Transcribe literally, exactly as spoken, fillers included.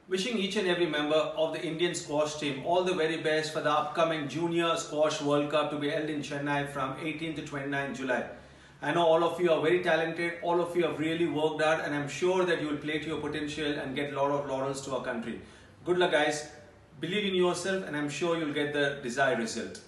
Wishing each and every member of the Indian squash team all the very best for the upcoming Junior Squash World Cup to be held in Chennai from eighteenth to twenty-ninth July. I know all of you are very talented, all of you have really worked hard, and I'm sure that you will play to your potential and get a lot of laurels to our country. Good luck guys, believe in yourself and I'm sure you'll get the desired result.